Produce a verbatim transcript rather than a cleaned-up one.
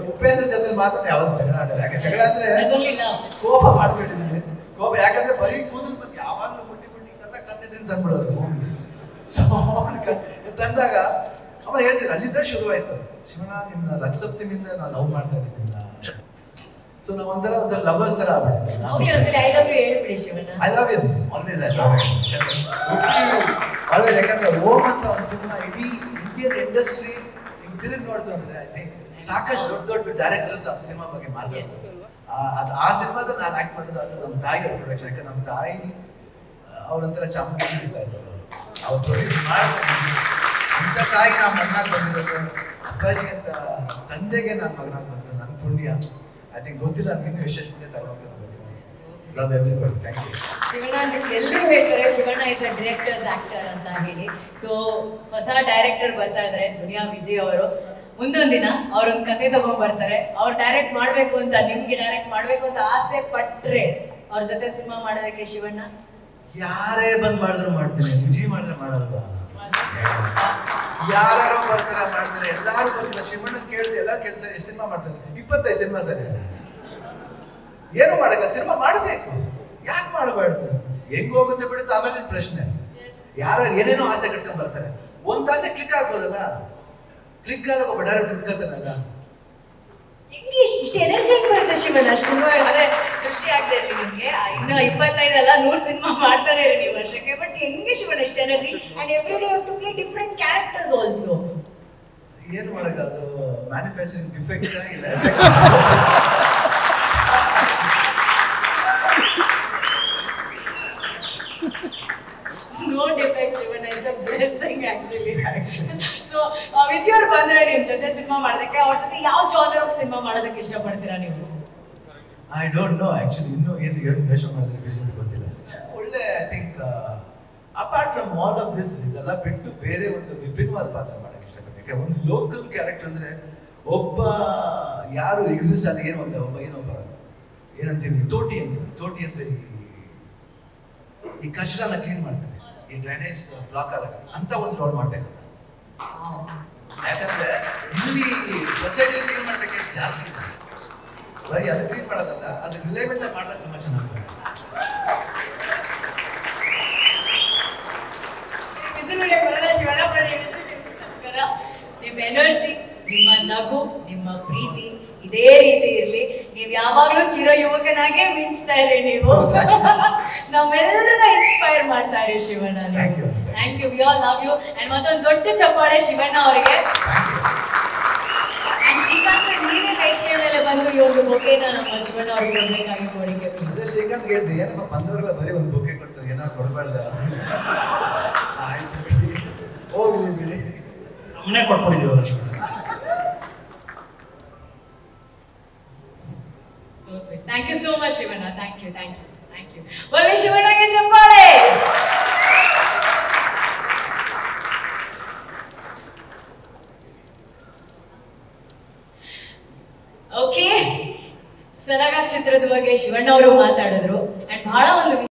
ಉಪೇಂದ್ರ ಜೊತೆ ಮಾತ್ರ ಯಾವ್ದು ಜಗಳ ಆಡಲ್ಲ. ಯಾಕೆ ಜಗಳ ಅಂದ್ರೆ ಕೋಪ ಮಾಡ್ಕೊಂಡಿದ್ದೀನಿ. ಕೋಪ ಯಾಕಂದ್ರೆ ಬರೀ ಕೂದಲು ಬಂದು ಯಾವಾಗಲೂ ಮುಟ್ಟಿ ಮುಟ್ಟಿ ಎಲ್ಲ ಕಣ್ಣಿದ್ರೆ ತಂದ್ಬಿಡೋರು. ಸೊ ತಂದಾಗ ಅವ ಹೇಳ್ತೀರ ಅಲ್ಲಿದ್ರೆ ಶುರುವಾಯ್ತು, ಶಿವಣ್ಣ ನಿಮ್ನ ಲಕ್ಷಸಪ್ತಮಿಯಿಂದ ನಾನು ಲವ್ ಮಾಡ್ತಾ ಇದ್ದೀನಿ ನಿಮ್ನ. ಸೊ ನಾವು ಒಂಥರ ಒಂಥರ ಲವರ್ಸ್ ತರ ಆಗ್ಬಿಟ್ಟಿದ್ದೆ. I love you always. I love always. ಯಾಕಂದ್ರೆ ಓಮ್ ಅಂತ ಒಂದು ಸಿನಿಮಾ ಇಡೀ ಇಂಡಿಯನ್ ಇಂಡಸ್ಟ್ರಿ ಹಿಂಗ್ ತಿರುಗಿ ನೋಡ್ತು ಅಂದ್ರೆ ಐ ಥಿಂಕ್ ಸಾಕಷ್ಟು ದೊಡ್ಡ ದೊಡ್ಡ ಡೈರೆಕ್ಟರ್ಸ್ ಆ ಸಿನಿಮಾ ಬಗ್ಗೆ ಮಾತಾಡ್ತಾರೆ. ಅದು ಆ ಸಿನಿಮಾದಲ್ಲಿ ನಾನು ಆಕ್ಟ್ ಮಾಡೋದು ಅದು ನಮ್ಮ ತಾಯಿಯ ಪ್ರೊಡಕ್ಷನ್. ಯಾಕಂದ್ರೆ ನಮ್ಮ ತಾಯಿ ಅವ್ರಂತರ ಚಾಮುಂಡಿ ಹಿಡಿತಾ ಇದ್ದಾರೆ, ಅವ್ರು ಪ್ರೊಡ್ಯೂಸ್ ಮಾಡ್ತಾರೆ. ಅಂತ ತಾಯಿ ನಾವು ಮಗನಾಗಿ ಬಂದಿರೋದು, ಅಪ್ಪಾಜಿ ಅಂತ ತಂದೆಗೆ ನಾನು ಮಗನಾಗಿ ಬಂದಿರೋದು ನನ್ನ ಪುಣ್ಯ. ಐ ಥಿಂಕ್ ಗೊತ್ತಿಲ್ಲ ನನಗೆ ಇನ್ನೂ ಎಷ್ಟೆಷ್ಟು ಪುಣ್ಯ ತಗೊಂಡು ಗೊತ್ತಿಲ್ಲ. Love everybody. Thank you. Shivanna ಎಲ್ಲರೂ ಹೇಳ್ತಾರೆ Shivanna is a director's actor ಅಂತ ಹೇಳಿ. ಸೊ ಹೊಸ ಡೈರೆಕ್ಟರ್ ಬರ್ತಾ ಇದ್ದಾರೆ ದುನಿಯಾ ವಿಜಯ್ ಅವರು. ಮುಂದೊಂದು ದಿನ ಅವ್ರೊಂದು ಕತೆ ತಗೊಂಡ್ ಬರ್ತಾರೆ. ಅವ್ರು ಡೈರೆಕ್ಟ್ ಮಾಡ್ಬೇಕು ಅಂತ, ನಿಮ್ಗೆ ಡೈರೆಕ್ಟ್ ಮಾಡ್ಬೇಕು ಅಂತ ಆಸೆ ಪಟ್ರೆ ಅವ್ರ ಜೊತೆ ಸಿನಿಮಾ ಮಾಡೋದಕ್ಕೆ ಶಿವಣ್ಣ ಯಾರೇ ಬಂದ್ ಮಾಡಿದ್ರು ಮಾಡ್ತೀನಿ. ವಿಜಯ್ ಮಾಡಿದ್ರೆ ಮಾಡಲ್ವಾ? ಯಾರು ಬರ್ತಾರೆ ಮಾಡ್ತಾರೆ, ಎಲ್ಲಾರು ಬರ್ತಾರೆ. ಶಿವಣ್ಣ ಕೇಳ್ತಾರೆ, ಎಲ್ಲಾರು ಕೇಳ್ತಾರೆ ಎಷ್ಟು ಸಿನಿಮಾ ಮಾಡ್ತಾರೆ? ಇಪ್ಪತ್ತೈದು ಸಿನಿಮಾ ಸರಿ. ಏನು ಮಾಡಲ್ಲ, ಸಿನಿಮಾ ಮಾಡಬೇಕು. ಯಾಕೆ ಮಾಡಬಾರ್ದು? ಹೆಂಗ್ ಹೋಗುತ್ತೆ ಬಿಡುತ್ತೆ ಆಮೇಲೆ ಪ್ರಶ್ನೆ. ಯಾರು ಏನೇನೋ ಆಸೆ ಕಟ್ಕೊಂಡ್ ಬರ್ತಾರೆ. ಒಂದ್ ಆಸೆ ಕ್ಲಿಕ್ ಆಗ್ಬೋದಲ್ಲ, ಕ್ಲಿಕ್ ಆದಾಗ ಒಬ್ಬ ಡೈರೆಕ್ಟ್ ಹುಡ್ಕತಾನಲ್ಲ. ಇಷ್ಟು ಎನರ್ಜಿ ಹೆಂಗ್ ಬರುತ್ತೆ ಶಿವಣ್ಣ? ಸಿನಿಮಾ ಅಂದ್ರೆ ದೃಷ್ಟಿ ಆಗದೆ ಇರಲಿ ನಿಮ್ಗೆ, ಇನ್ನು ಇಪ್ಪತ್ತೈದಲ್ಲ ನೂರು ಸಿನಿಮಾ ಮಾಡ್ತಾನೆ ಇರಿ ನೀವು ವರ್ಷಕ್ಕೆ. ಬಟ್ ಹೆಂಗೆ ಶಿವಣ್ಣ ಇಷ್ಟು energy? And every day have to play different characters also. ಏನು ಮಾಡಕ, ಅದು ಮ್ಯಾನುಫ್ಯಾಕ್ಚರಿಂಗ್ ಡಿಫೆಕ್ಟ್ ಇಲ್ಲ effect. No defect Shivanna, it's a blessing actually. So Vijay ಅವ್ರು ಬಂದ್ರೆ ನಿಮ್ ಜೊತೆ ಸಿನಿಮಾ ಮಾಡೋದಕ್ಕೆ, ಅವ್ರ ಜೊತೆ ಯಾವ ಜಾನರ್ ಆಫ್ ಸಿನಿಮಾ ಮಾಡೋದಕ್ಕೆ ಇಷ್ಟಪಡ್ತೀರಾ ನೀವು? I don't know actually. ಇನ್ನೂ ಏನು ಏನು ಯೋಚನೆ ಮಾಡಿದ್ರೆ ವಿಷಯ ಗೊತ್ತಿಲ್ಲ. ಒಳ್ಳೆ I think apart from all of this ಇದೆಲ್ಲ ಬಿಟ್ಟು ಬೇರೆ ಒಂದು ವಿಭಿನ್ನವಾದ ಪಾತ್ರ ಮಾಡಕ್ಕೆ ಇಷ್ಟಪಡ್ತೀನಿ. ಯಾಕೆ ಒಂದು ಲೋಕಲ್ ಕ್ಯಾರೆಕ್ಟರ್ ಅಂದ್ರೆ ಒಬ್ಬ ಯಾರು ಎಕ್ಸಿಸ್ಟ್ ಆದ ಏನು ಅಂತ ಒಬ್ಬ ಏನೊಬ್ಬ ಏನಂತೀವಿ ತೋಟಿ ಅಂತೀವಿ. ತೋಟಿ ಅಂದ್ರೆ ಈ ಕಚಡನ ಕ್ಲೀನ್ ಮಾಡ್ತಾರೆ, ಈ ಡ್ರೈನೇಜ್ ಬ್ಲಾಕ್ ಆದಾಗ ಅಂತ ಒಂದು ರೋಲ್ ಮಾಡ್ಬೇಕು ಅಂತ ಆಸೆ. ಯಾಕಂದ್ರೆ ಇಲ್ಲಿ ಸೊಸೈಟಿ ಕ್ಲೀನ್ ಮಾಡ್ಬೇಕೆ ಜಾಸ್ತಿ ಇದೆ. ಬರೀ ಅದು ಕ್ಲೀನ್ ಮಾಡೋದಲ್ಲ, ಅದು ರಿಲೇವೆಂಟ್ ಮಾಡಿದಾಗ ತುಂಬಾ ಚೆನ್ನಾಗಿ. ನಿಮ್ಮ ಎನರ್ಜಿ, ನಿಮ್ಮ ನಗು, ನಿಮ್ಮ ಪ್ರೀತಿ ಇದೇ ರೀತಿ ಇರ್ಲಿ. ನೀವ್ ಯಾವಾಗ್ಲೂ ಚಿರ ಯುವಕನಾಗೆ ಮಿಂಚ್ತಾ ಇರಿ. ನೀವು ನಮ್ಮೆಲ್ಲರನ್ನ ಇನ್ಸ್ಪೈರ್ ಮಾಡ್ತಾ ಇರಿ Shivanna. Thank you. We all love you. And ಮತ್ತೊಂದು ದೊಡ್ಡ ಚಪ್ಪಾಳೆ ಶಿವಣ್ಣ ಅವರಿಗೆ. ಶ್ರೀಕಾಂತ್ ನೀವೇ ವೇದಿಕೆ ಮೇಲೆ ಬಂದು ಈ ಒಂದು ಬೊಕೆನ ನಮ್ಮ ಶಿವಣ್ಣ ಅವ್ರಿಗೆ ಕೊಡ್ಬೇಕಾಗಿ ಕೋರಿಕೆ. ಶ್ರೀಕಾಂತ್ ಹೇಳ್ತೀವಿ ಏನಪ್ಪ ಬಂದವರೆಲ್ಲ ಬರೀ ಒಂದು ಬೊಕೆ ಕೊಡ್ತಾರೆ, ಏನೋ ಕೊಡಬಾರ್ದ? ಆಯ್ತು ಬಿಡಿ, ಹೋಗ್ಲಿ ಬಿಡಿ, ನಮ್ಮನ್ನೇ ಕೊಟ್ಕೊಂಡಿದ್ದೀವಲ್ಲ Shivanna. So sweet. Thank you so much Shivanna. Thank you, thank you, thank you. ಒಳ್ಳೆ ಶಿವಣ್ಣಗೆ ಚಪ್ಪಾಳೆ. ಓಕೆ, ಸಲಗ ಚಿತ್ರದ ಬಗ್ಗೆ ಶಿವಣ್ಣ ಅವರು ಮಾತಾಡಿದ್ರು. ಅಂಡ್ ಬಹಳ ಒಂದು